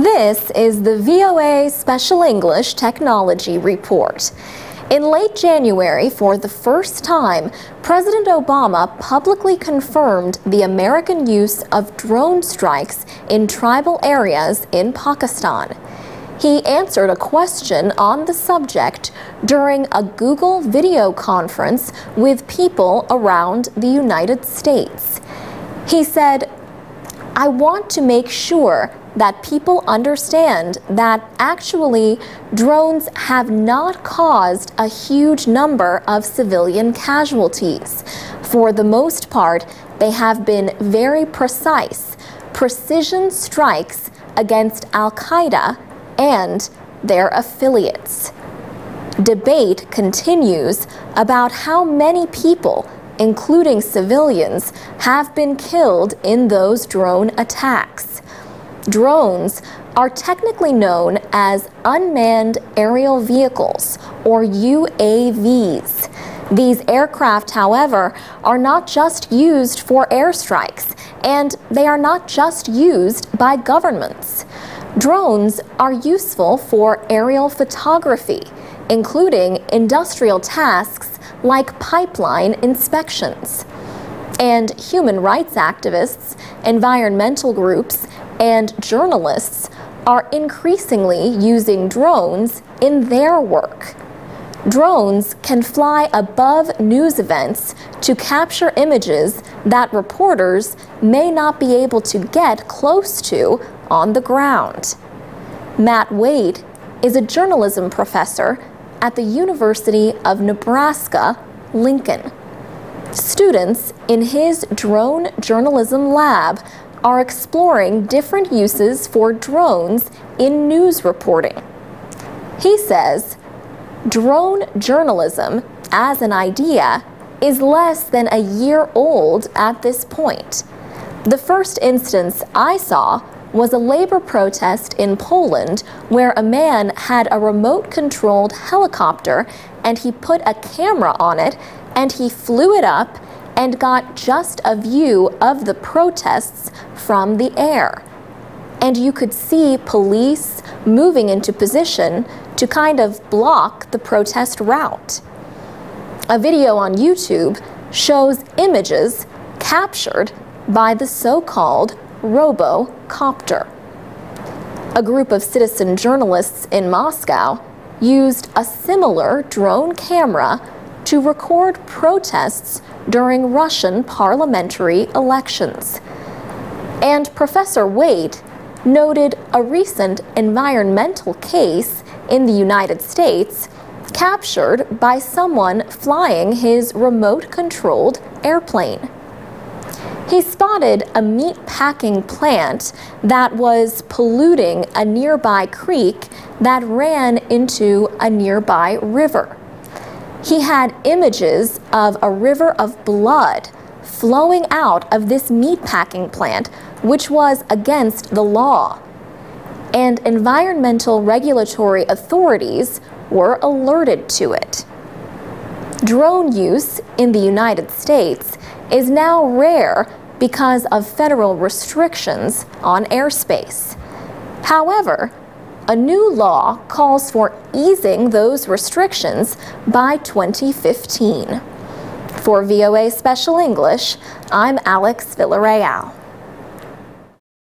This is the VOA Special English Technology Report. In late January, for the first time, President Obama publicly confirmed the American use of drone strikes in tribal areas in Pakistan. He answered a question on the subject during a Google video conference with people around the United States. He said, "I want to make sure that people understand that actually drones have not caused a huge number of civilian casualties. For the most part, they have been very precise, precision strikes against Al-Qaeda and their affiliates." Debate continues about how many people, including civilians, have been killed in those drone attacks. Drones are technically known as unmanned aerial vehicles, or UAVs. These aircraft, however, are not just used for airstrikes, and they are not just used by governments. Drones are useful for aerial photography, including industrial tasks like pipeline inspections. And human rights activists, environmental groups, and journalists are increasingly using drones in their work. Drones can fly above news events to capture images that reporters may not be able to get close to on the ground. Matt Wade is a journalism professor at the University of Nebraska, Lincoln. Students in his drone journalism lab are exploring different uses for drones in news reporting. He says, "Drone journalism, as an idea, is less than a year old at this point. The first instance I saw was a labor protest in Poland where a man had a remote-controlled helicopter and he put a camera on it and he flew it up and got just a view of the protests from the air. And you could see police moving into position to kind of block the protest route." A video on YouTube shows images captured by the so-called RoboCopter. A group of citizen journalists in Moscow used a similar drone camera to record protests during Russian parliamentary elections. And Professor Wade noted a recent environmental case in the United States captured by someone flying his remote-controlled airplane. He spotted a meat-packing plant that was polluting a nearby creek that ran into a nearby river. He had images of a river of blood flowing out of this meatpacking plant, which was against the law. And environmental regulatory authorities were alerted to it. Drone use in the United States is now rare because of federal restrictions on airspace. However, a new law calls for easing those restrictions by 2015. For VOA Special English, I'm Alex Villarreal.